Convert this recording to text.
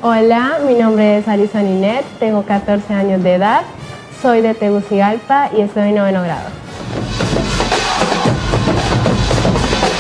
Hola, mi nombre es Alison Inet, tengo 14 años de edad, soy de Tegucigalpa y estoy en noveno grado.